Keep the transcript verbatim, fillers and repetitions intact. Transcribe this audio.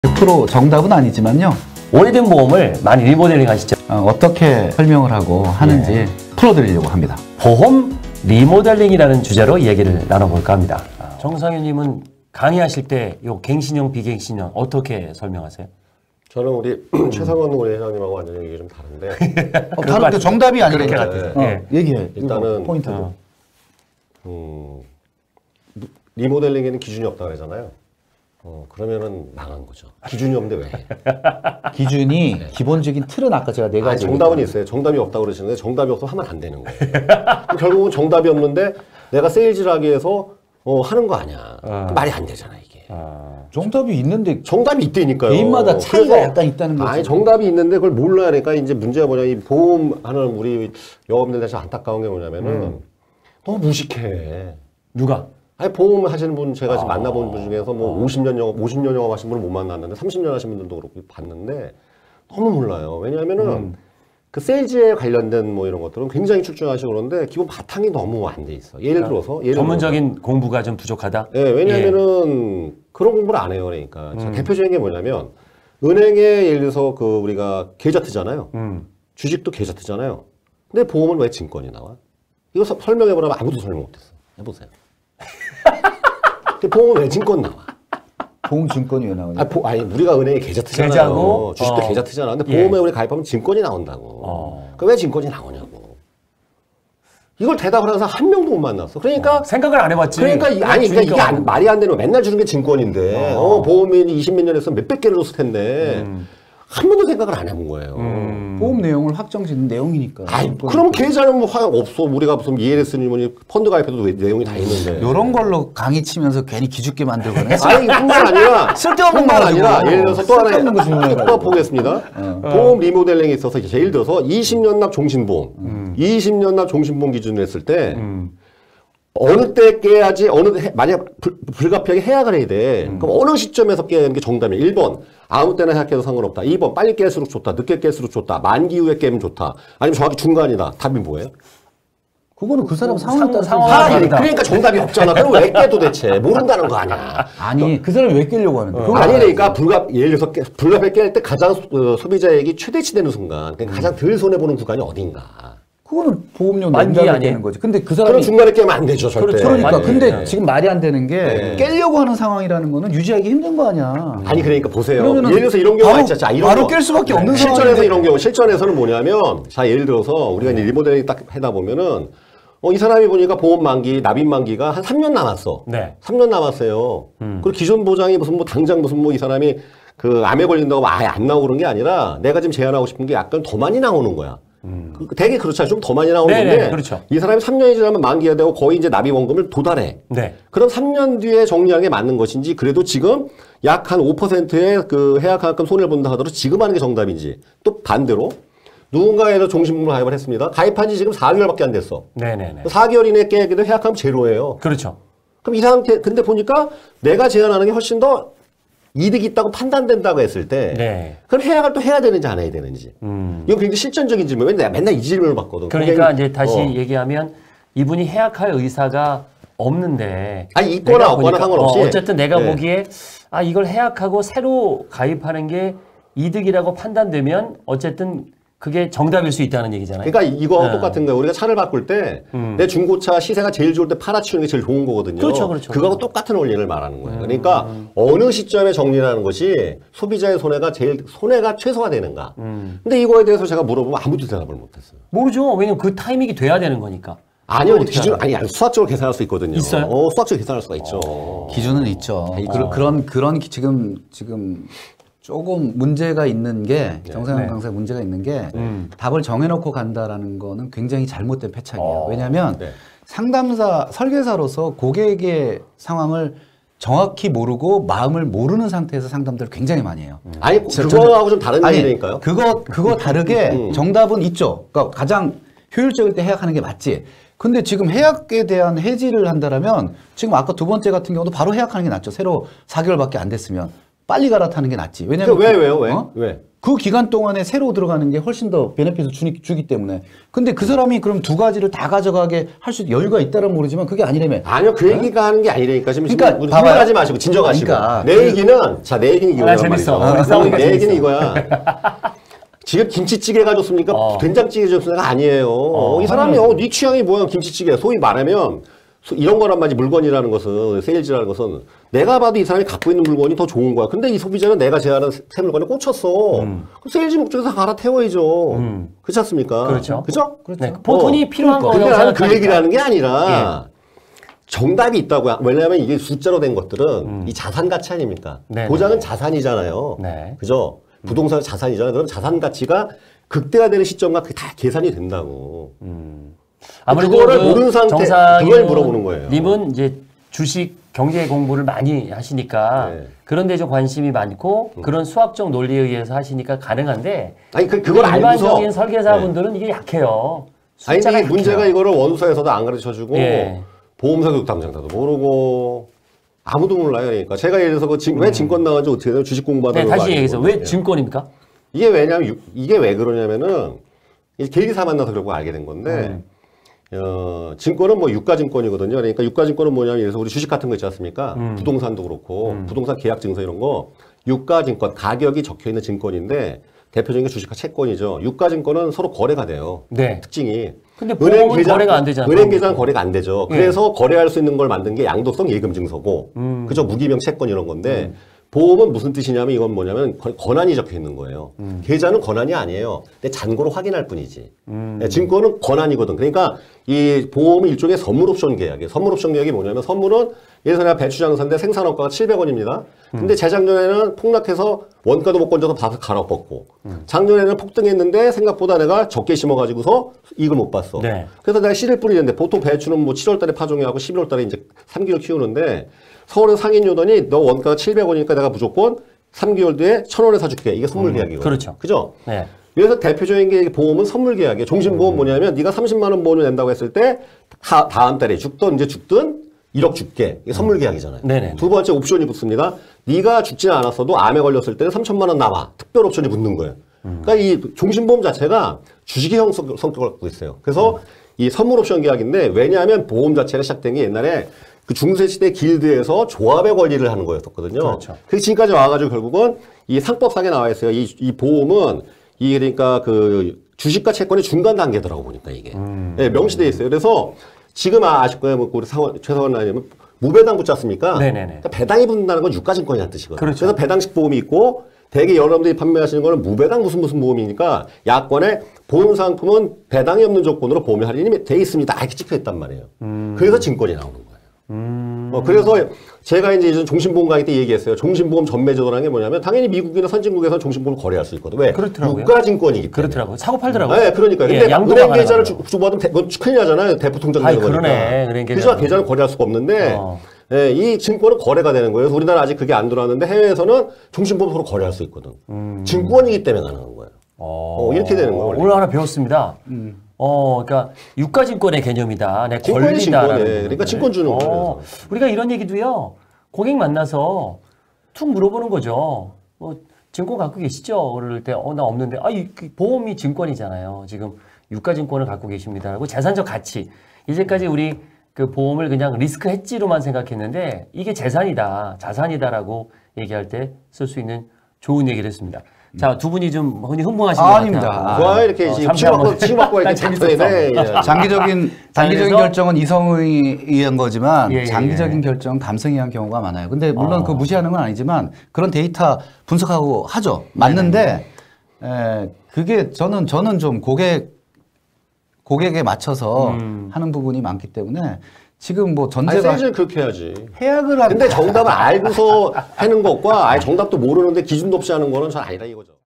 백 퍼센트 정답은 아니지만요. 오래된 보험을 많이 리모델링 하시죠? 어, 어떻게 설명을 하고 하는지 예. 풀어드리려고 합니다. 보험 리모델링이라는 주제로 이야기를 나눠볼까 합니다. 정상현님은 강의하실 때 요 갱신형, 비갱신형 어떻게 설명하세요? 저는 우리 최상원 우리 회장님하고 완전히 얘기 좀 다른데. 어, 다른데 정답이 아니라 그렇게 같아요. 어, 예. 얘기해. 일단은 포인트. 어. 음, 리모델링에는 기준이 없다고 그러잖아요. 어, 그러면은 망한 거죠. 기준이 없는데 왜 해? 기준이 네. 기본적인 틀은 아까 제가 네 아니, 가지. 정답은 있어요. 정답이 없다고 그러시는데 정답이 없어서 하면 안 되는 거예요. 결국은 정답이 없는데 내가 세일즈를 하기 위해서 어, 하는 거 아니야. 어. 말이 안 되잖아 이게. 아, 정답이 있는데 정답이 있다니까요. 개인마다 차이가 그래서 약간 있다는 거죠. 아니 정답이 있는데 그걸 몰라야 하니까 이제 문제가 뭐냐 이 보험하는 우리 여러분들 대해서 안타까운 게 뭐냐면은 음. 너무 무식해. 누가? 아니 보험 하시는 분 제가 지금 아. 만나본 분 중에서 뭐 오십 년 영업, 오십 년 영업 하신 분을 못 만났는데 삼십 년 하신 분들도 그렇고 봤는데 너무 몰라요. 왜냐하면은 음. 그 세일즈에 관련된 뭐 이런 것들은 굉장히 출중하시고 그런데 기본 바탕이 너무 안 돼 있어. 예를 들어서 예를 전문적인 들어서, 공부가 좀 부족하다? 예, 왜냐하면은 그런 공부를 안 해요. 그러니까 자, 음. 대표적인 게 뭐냐면 은행에 예를 들어서 그 우리가 계좌트잖아요. 음. 주식도 계좌트잖아요. 근데 보험은 왜 증권이 나와? 이거 서- 설명해보라면 아무도 설명 못했어. 해보세요. 근데 보험은 왜 증권 나와? 보험증권이 왜 나오냐? 아, 보, 아니 우리가 은행에 계좌트잖아요. 계좌고, 주식도 어. 계좌트잖아. 근데 예. 보험에 우리 가입하면 증권이 나온다고. 어. 그 왜 증권이 나오냐고. 이걸 대답을 하는 사람 한 명도 못 만났어. 그러니까 생각을 안 해봤지. 그러니까 이, 아니 그러니까 이게 안, 말이 안 되는 거 맨날 주는 게 증권인데 어. 어, 보험이 이십몇 년 했으면 몇백 개를 줬을 텐데 음. 한 번도 생각을 안 해본 거예요. 음. 보험 내용을 확정짓는 내용이니까. 아이 그러면 계좌는 뭐 화- 없어. 우리가 무슨 이엘에스니 뭐니 펀드 가입해도 왜 내용이 다 있는데. 이런 걸로 강의 치면서 괜히 기죽게 만들거나. 아니 뿐만 아니라 쓸데없는 뿐만 거 아니라 가지고. 예를 들어서 또 하나 쓸데없는 거 질문해가지고. 또 보겠습니다. 보험 리모델링에 있어서 이제 예를 들어서 이십 년 납 종신보험, 음. 이십 년 납 종신보험 기준으로 했을 때 음. 어느 때 깨야지 어느 해, 만약 불, 불가피하게 해약을 해야 돼. 음. 그럼 어느 시점에서 깨야 하는 게 정답이야. 일 번 아무 때나 해약해도 상관없다. 이 번 빨리 깰수록 좋다. 늦게 깰수록 좋다. 만기 후에 깨면 좋다. 아니면 정확히 중간이다. 답이 뭐예요? 그거는 그 사람 상황에 따라 상황- 아, 다르다. 그러니까 정답이 없잖아. 그럼 왜 깨 도대체? 모른다는 거 아니야. 아니 그 사람이 왜 깨려고 하는데? 그거 아니 알아야지. 그러니까 불가 예를 들어서 깨- 불가피하게 깰 때 가장 소, 어, 소비자액이 최대치되는 순간 그러니까 가장 덜 손해 보는 구간이 어딘가. 그거는 보험료 만기 낸다고 아니에요? 되는 거지. 근데 그 그럼 사람이 중간에 깨면 안 되죠, 절대. 그렇죠. 그러니까 아니, 근데 네. 지금 말이 안 되는 게 네. 깨려고 하는 상황이라는 거는 유지하기 힘든 거 아니야. 아니 그러니까 보세요. 그러면은 예를 들어서 이런 경우가 바로- 있죠. 자, 이런 바로 거. 깰 수밖에 없는 실전에서 상황인데. 이런 경우, 실전에서는 뭐냐면, 자 예를 들어서 우리가 이제 리모델링 딱 하다 보면은 어, 이 사람이 보니까 보험 만기, 납입 만기가 한 삼 년 남았어. 네. 삼 년 남았어요. 그리고 기존 보장이 무슨 뭐 당장 무슨 뭐 이 사람이 그 암에 걸린다고 아예 안 나오고 그런 게 아니라 내가 지금 제안하고 싶은 게 약간 더 많이 나오는 거야. 그 되게 그렇잖아요. 좀 더 많이 나오는 네네, 건데 그렇죠. 이 사람이 삼 년이 지나면 만기가 되고 거의 이제 납입 원금을 도달해. 네. 그럼 삼 년 뒤에 정리하는 게 맞는 것인지 그래도 지금 약 한 오 퍼센트의 그 해약하금 손해를 본다 하더라도 지금 하는 게 정답인지 또 반대로 누군가에도 종신보험을 가입을 했습니다. 가입한 지 지금 사 개월밖에 안 됐어. 네네네. 사 개월 이내에 깨기도 해약하면 제로예요. 그렇죠. 그럼 이 상태 근데 보니까 내가 제안하는 게 훨씬 더 이득이 있다고 판단된다고 했을 때 네. 그럼 해약을 또 해야 되는지 안 해야 되는지 음. 이건 굉장히 실전적인 질문. 왜냐면 내가 맨날 이 질문을 받거든. 그러니까 굉장히, 이제 다시 어. 얘기하면 이분이 해약할 의사가 없는데 아니, 있거나 내가 없거나 보니까, 상관없이. 어, 어쨌든 내가 네. 보기에 아 이걸 해약하고 새로 가입하는 게 이득이라고 판단되면 어쨌든 그게 정답일 수 있다는 얘기잖아요. 그러니까 이거 네. 똑같은 거예요. 우리가 차를 바꿀 때 내 음. 중고차 시세가 제일 좋을 때 팔아치우는 게 제일 좋은 거거든요. 그렇죠, 그렇죠. 그거하고 똑같은 원리를 말하는 거예요. 그러니까 어느 시점에 정리라는 것이 소비자의 손해가 제일 손해가 최소화되는가. 음. 근데 이거에 대해서 제가 물어보면 아무도 대답을 못했어요. 모르죠. 왜냐면 그 타이밍이 돼야 되는 거니까. 아니요, 어떻게 기준 알아요? 아니, 아니 수학적으로 계산할 수 있거든요. 있어요? 어, 수학적으로 계산할 수가 있죠. 기준은 있죠. 있죠. 그, 그런 그런 기- 지금 지금 조금 문제가 있는 게 정상현 네. 강사의 문제가 있는 게 음. 답을 정해놓고 간다라는 거는 굉장히 잘못된 패착이에요. 어, 왜냐하면 네. 상담사 설계사로서 고객의 상황을 정확히 모르고 마음을 모르는 상태에서 상담들을 굉장히 많이 해요. 아니 저- 그거하고 좀 다른 아니, 얘기니까요. 그거 그거 다르게 음. 정답은 있죠. 그러니까 가장 효율적일 때 해약하는 게 맞지. 근데 지금 해약에 대한 해지를 한다라면 지금 아까 두 번째 같은 경우도 바로 해약하는 게 낫죠. 새로 사 개월밖에 안 됐으면 빨리 갈아타는 게 낫지. 왜냐면 왜 왜요 왜? 어? 왜? 그 기간 동안에 새로 들어가는 게 훨씬 더 베네핏을 주기, 주기 때문에. 근데 그 사람이 그럼 두 가지를 다 가져가게 할 수 여유가 있다는 모르지만 그게 아니라며. 아니요, 그 얘기가 하는 게 아니라니까. 지금 그러니까 지금 봐봐요. 흥분하지 마시고 진정하시고. 그러니까 내 그- 얘기는 자, 내 얘기는 이거야. 아, 재밌어. 말이죠. 우리 싸우는 게 내 얘기는 재밌어. 이거야. 지금 김치찌개가 좋습니까? 어. 된장찌개 좋습니까? 아니에요. 어, 이 사람이 어, 네 취향이 뭐야? 김치찌개. 소위 말하면 소- 이런 거란 말이지. 물건이라는 것은, 세일즈라는 것은 내가 봐도 이 사람이 갖고 있는 물건이 더 좋은 거야. 근데 이 소비자는 내가 제안한 새 새 물건에 꽂혔어. 음. 그럼 세일즈 목적에서 갈아태워야죠. 음. 그렇지 않습니까? 그렇죠. 그죠? 네, 보통이 어. 필요한 그러니까. 거라고 근데 나는 그 생각하니까. 얘기를 하는 게 아니라 정답이 있다고요. 왜냐하면 이게 숫자로 된 것들은 이 자산 가치 아닙니까? 네, 도장은 네. 자산이잖아요. 네. 그죠? 부동산 자산이잖아요. 그럼 자산 가치가 극대화되는 시점과 그게 다 계산이 된다고. 아무래도 그거를 그 모르는 상태, 정상인 그걸 물어보는 거예요. 님은 이제 주식 경제 공부를 많이 하시니까 네. 그런 데 좀 관심이 많고 그런 수학적 논리에 의해서 하시니까 가능한데 아니 그 그걸 알고서 일반적인 설계사분들은 이게 약해요. 아니 숫자가 근데 이 문제가 약해요. 이거를 원서에서도 안 가르쳐주고 예. 보험사 교육 담당자도 모르고 아무도 몰라요. 그러니까 제가 예를 들어서 그 진- 왜 증권 나간지 어떻게 되냐면 주식 공부하다 네, 다시 얘기해서 왜 증권입니까? 이게 왜냐면 유- 이게 왜 그러냐면은 이 계기사 만나서 그러고 알게 된 건데 어, 증권은 뭐 유가증권이거든요. 그러니까 유가증권은 뭐냐면 예를 들어서 우리 주식 같은 거 있지 않습니까? 부동산도 그렇고 부동산 계약증서 이런 거 유가증권 가격이 적혀 있는 증권인데 대표적인 게 주식과 채권이죠. 유가증권은 서로 거래가 돼요. 네. 특징이 근데 보험은 거래가 안 되잖아요. 은행 계좌는 거래가 안 되죠. 예. 그래서 거래할 수 있는 걸 만든 게 양도성 예금 증서고, 음. 그죠? 무기명 채권 이런 건데 보험은 무슨 뜻이냐면 이건 뭐냐면 거- 권한이 적혀 있는 거예요. 음. 계좌는 권한이 아니에요. 근데 잔고로 확인할 뿐이지. 네, 증권은 권한이거든. 그러니까 이 보험은 일종의 선물 옵션 계약이에요. 선물 옵션 계약이 뭐냐면 선물은 예를 들어 내가 배추 장사인데 생산원가가 칠백 원입니다. 근데 재작년에는 폭락해서 원가도 못 건져서 밭을 갈아 엎었고 작년에는 폭등했는데 생각보다 내가 적게 심어가지고서 이익을 못 봤어. 네. 그래서 내가 씨를 뿌리는데 보통 배추는 뭐 칠월 달에 파종하고 십일월 달에 이제 삼 개월 키우는데 서울에 상인 요더니 너 원가가 칠백 원이니까 내가 무조건 삼 개월 뒤에 천 원에 사줄게. 이게 선물 계약이거든요. 그렇죠. 그죠? 네. 그래서 대표적인 게 보험은 선물 계약이에요. 종신보험 뭐냐면 네가 삼십만 원 보험을 낸다고 했을 때 다, 다음 달에 죽든 이제 죽든 일억 줄게. 이게 선물 계약이잖아요. 네네. 두 번째 옵션이 붙습니다. 네가 죽지는 않았어도 암에 걸렸을 때는 삼천만 원 남아. 특별 옵션이 붙는 거예요. 그러니까 이 종신보험 자체가 주식의 형 성- 성격을 갖고 있어요. 그래서 이 선물 옵션 계약인데 왜냐하면 보험 자체가 시작된 게 옛날에 그 중세시대 길드에서 조합의 권리를 하는 거였었거든요. 그렇죠. 그래서 지금까지 와가지고 결국은 이 상법상에 나와 있어요. 이, 이 보험은 이 그러니까 그 주식과 채권의 중간 단계더라고 보니까 이게 네, 명시돼 있어요. 그래서 지금 아- 아실 거예요. 뭐 우리 사원, 최사원 아니면 무배당 붙지 않습니까? 네네네. 그러니까 배당이 붙는다는 건 유가증권이라는 뜻이거든요. 그렇죠. 그래서 배당식 보험이 있고 대개 여러분들이 판매하시는 거는 무배당 무슨 무슨 보험이니까 약관에 보험 상품은 배당이 없는 조건으로 보험의 할인이 돼 있습니다. 이렇게 찍혀 있단 말이에요. 그래서 증권이 나오는 거예요. 어, 그래서 제가 이제 예전 종신보험 강의 때 얘기했어요. 종신보험 전매제도라는 게 뭐냐면 당연히 미국이나 선진국에서는 종신보험을 거래할 수 있거든. 왜? 그렇더라고요. 유가증권이기 때문에. 그렇더라고요. 사고 팔더라고요. 네, 그러니까요. 예, 근데 양도가 은행 계좌를 가능하더라고요. 주- 주고받으면 대, 뭐 큰일 나잖아요. 대포 통장 아이, 되는 거니까. 그러네. 은행 계좌는. 그래서 계좌는 거래할 수가 없는데 어. 예, 이 증권은 거래가 되는 거예요. 그래서 우리나라 아직 그게 안 들어왔는데 해외에서는 종신보험 서로 거래할 수 있거든. 증권이기 때문에 가능한 거예요. 어, 어, 이렇게 되는 거예요. 원래. 오늘 하나 배웠습니다. 어, 그러니까 유가증권의 개념이다. 내 증권이 권리다라는. 증권이에요. 부분을. 그러니까 증권 주는 거예요, 어, 우리가 이런 얘기도요. 고객 만나서 툭 물어보는 거죠. 뭐 증권 갖고 계시죠? 그럴 때, 어, 나 없는데, 아, 이 그 보험이 증권이잖아요. 지금 유가증권을 갖고 계십니다. 그리고 재산적 가치. 이제까지 우리 그 보험을 그냥 리스크 헤지로만 생각했는데 이게 재산이다, 자산이다라고 얘기할 때 쓸 수 있는 좋은 얘기를 했습니다. 자, 두 분이 좀 흔히 흥분하신 것 아, 같아요. 아닙니다. 와, 이렇게 어, 지금 잠시 치고받고, 한번- 치고받고 이렇게 난 작전이네. 예. 장기적인 장기적인 그래서- 결정은 이성의 의한 거지만 예, 예, 장기적인 예. 결정은 감성에 의한 경우가 많아요. 근데 물론 어. 그 무시하는 건 아니지만 그런 데이터 분석하고 하죠. 맞는데 에, 그게 저는 저는 좀 고객 고객에 맞춰서 음. 하는 부분이 많기 때문에 지금 뭐 아니, 전제가 세일즈는 그렇게 해야지. 해약을 하 근데 정답을 알고서 하는 것과 아예 정답도 모르는데 기준도 없이 하는 거는 잘 아니라 이거죠.